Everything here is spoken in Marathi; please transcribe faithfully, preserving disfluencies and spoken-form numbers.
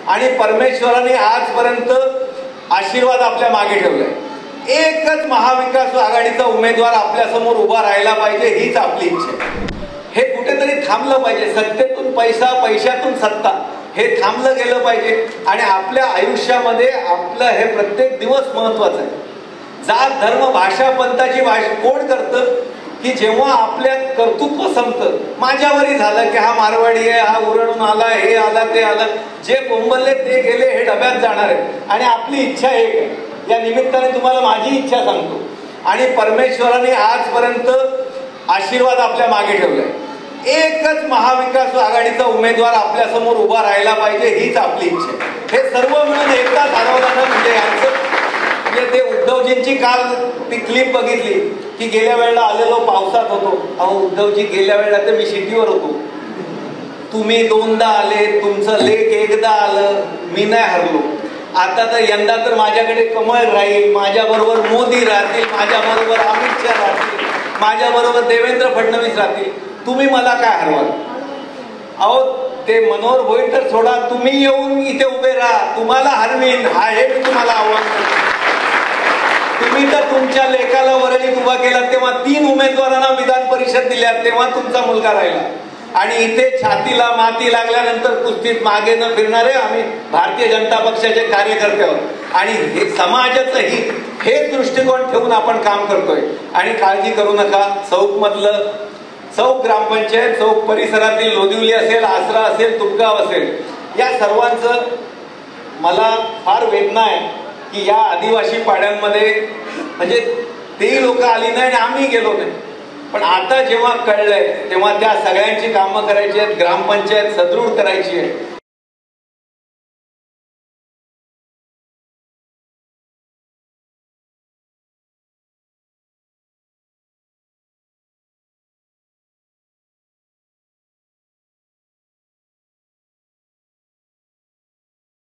आणि परमेश्वराने आजपर्यंत आशीर्वाद आपल्या मागे ठेवलाय. एकच महाविकास आघाडीचा उमेदवार आपल्या समोर उभा राहायला पाहिजे, हीच आपली इच्छा आहे. हे कुठेतरी थांबलं पाहिजे. सत्तेतून पैसा, पैशातून सत्ता, हे थांबलं गेलं पाहिजे. आणि आपल्या आयुष्यामध्ये आपलं हे प्रत्येक दिवस महत्वाचा आहे. जात धर्म भाषा पंथाची भाषा कोण करतं की जेव्हा आपल्या कर्तृत्व संपतं. माझ्यावरही झालं की हा मारवाडी आहे, हा उरणून आला, हे आला, ते आलं. जे बोंबलले ते गेले, हे डब्यात जाणार आहे. आणि आपली इच्छा एक आहे. या निमित्ताने तुम्हाला माझी इच्छा सांगतो. आणि परमेश्वराने आजपर्यंत आशीर्वाद आपल्या मागे ठेवलाय. एकच महाविकास आघाडीचा उमेदवार आपल्या समोर उभा राहायला पाहिजे, हीच आपली इच्छा आहे. हे सर्व मिळून एकदा ठरवलं म्हणजे यांचं म्हणजे ते उद्धवजींची काल ती क्लिप बघितली की गेल्या वेळेला आलेलो पावसात होतो. अहो उद्धवजी गेल्या वेळेला तर मी शिटीवर होतो, तुम्ही दोनदा आले, तुमचं लेख एकदा आलं, मी नाही हरलो. आता तर यंदा तर माझ्याकडे कमळ राहील, माझ्या बरोबर मोदी राहतील, माझ्या बरोबर अमित शहा राहतील, माझ्या बरोबर देवेंद्र फडणवीस राहतील. तुम्ही मला काय हरवाल? अहो ते मनोहर भोईर तर सोडा, तुम्ही येऊन इथे उभे राहा, तुम्हाला हरवीन, हा हे मी तुम्हाला आव्हान करतो. तुम्ही तर तुमच्या लेखाला वरळीत उभा केला तेव्हा तीन उमेदवारांना विधान परिषद दिल्या, तेव्हा तुमचा मुलगा राहिला. आणि इथे छातीला माती लागल्यानंतर कुस्तीत मागे न फिरणारे आम्ही भारतीय जनता पक्षाचे कार्यकर्ते आहोत. आणि हे समाजाचं हित हे दृष्टिकोन ठेवून आपण काम करतोय. आणि काळजी करू नका, चौक मधलं चौक ग्रामपंचायत, चौक परिसरातील लोदिवली असेल, आसरा असेल, तुपगाव असेल, या सर्वांचं मला फार वेदना आहे की या आदिवासी पाड्यांमध्ये म्हणजे तेही लोक आली नाही आणि आम्ही गेलो नाही. पण आता जेव्हा कळलंय तेव्हा त्या सगळ्यांची कामं करायची आहेत, ग्रामपंचायत सदृढ करायची आहे.